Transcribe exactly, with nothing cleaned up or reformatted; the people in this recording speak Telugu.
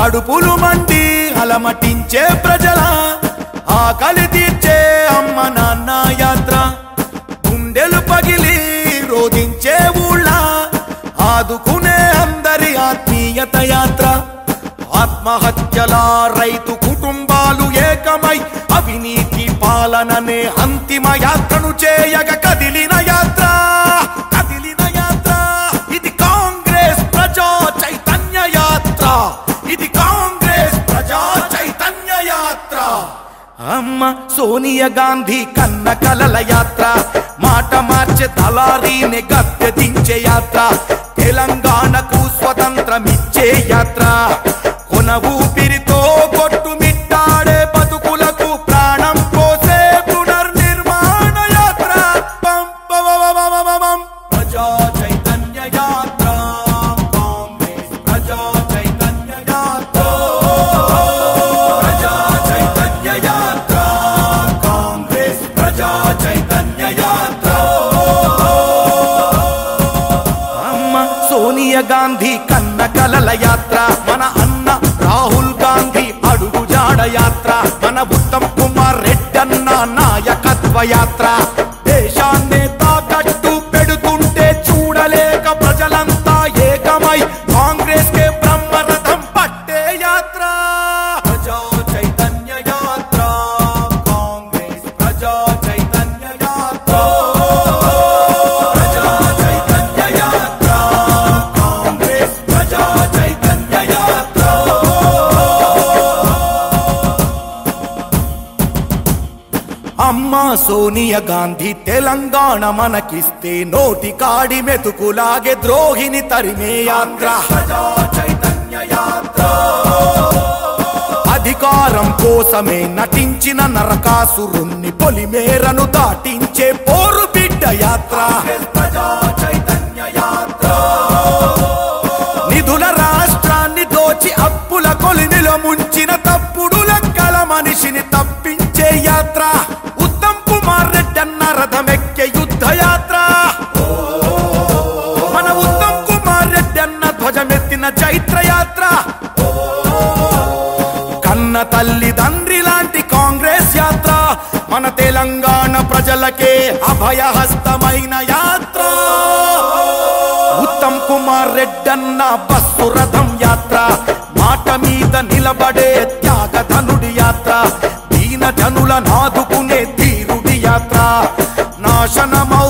కడుపులు మండి అలమటించే ప్రజల ఆకలి తీర్చే అమ్మ నాన్న యాత్ర గుండెలు పగిలి రోధించే ఊళ్ళ ఆదుకునే అందరి ఆత్మీయత యాత్ర ఆత్మహత్యల రైతు కుటుంబాలు ఏకమై అవినీతి పాలననే అంతిమ యాత్రను చేయగ కదిలిన యాత్ర కదిలిన యాత్ర ఇది కాంగ్రెస్ ప్రజా చైతన్య యాత్ర ఇది కాంగ్రెస్ ప్రజా చైతన్య యాత్ర అమ్మ సోనియా గాంధీ కన్న కలల యాత్ర మాట మార్చే దళారీని గద్దె దించే యాత్ర తెలంగాణకు స్వతంత్రమిచ్చే యాత్ర కొన ఊపిరితో కొట్టుమిట్టాడే బతుకులకు ప్రాణం పోసే పునర్నిర్మాణ యాత్ర ప్రజా చైతన్య యాత్ర కాంగ్రెస్ ప్రజా చైతన్య యాత్ర ప్రజా చైతన్య యాత్ర కాంగ్రెస్ ప్రజా చైతన్య యాత్ర అమ్మ సోనియా గాంధీ కన్న కలల యాత్ర మన అన్న రాహుల్ గాంధీ అడుగు జాడ యాత్ర మన ఉత్తమ్ కుమార్ రెడ్డి అన్న నాయకత్వ యాత్ర దేశాన్నే తాకట్టు పెడుతుంటే చూడలేక ప్రజలంతా ఏకమై కాంగ్రెస్ కే బ్రహ్మరథం పట్టే యాత్ర ప్రజా చైతన్య యాత్ర కాంగ్రెస్ ప్రజా చైతన్య యాత్ర ప్రజా చైతన్య యాత్ర కాంగ్రెస్ ప్రజా చైతన్య యాత్ర అమ్మా సోనియా గాంధీ తెలంగాణ మనకిస్తే నోటి కాడి మెతుకులాగే ద్రోహిని తరిమే యాత్ర ప్రజా చైతన్య యాత్ర అధికారం కోసమే నటించిన నరకాసురుణ్ణి పొలిమేరను దాటించే పోరు బిడ్డ యాత్ర ప్రజా చైతన్య యాత్ర నిధుల రాష్ట్రాన్ని దోచి అప్పుల కొలిమిలో ముంచిన తప్పుడు లెక్కల మనిషిని తప్పించే యాత్ర ఉత్తమ్ కుమార్ రెడ్డి అన్న రథమెక్కే యుద్ధ యాత్ర మన ఉత్తమ్ కుమార్ రెడ్డి అన్న ధ్వజమెత్తిన చైత్ర యాత్ర కన్న తల్లి తండ్రి లాంటి కాంగ్రెస్ యాత్ర మన తెలంగాణ ప్రజలకే అభయహస్తమైన యాత్ర ఉత్తమ్ కుమార్ రెడ్డి అన్న బస్సు రథం యాత్ర మాట మీద నిలబడే త్యాగధనుడి యాత్ర దీన జనుల నాదుకునే ధీరుడి యాత్ర నాశనమౌ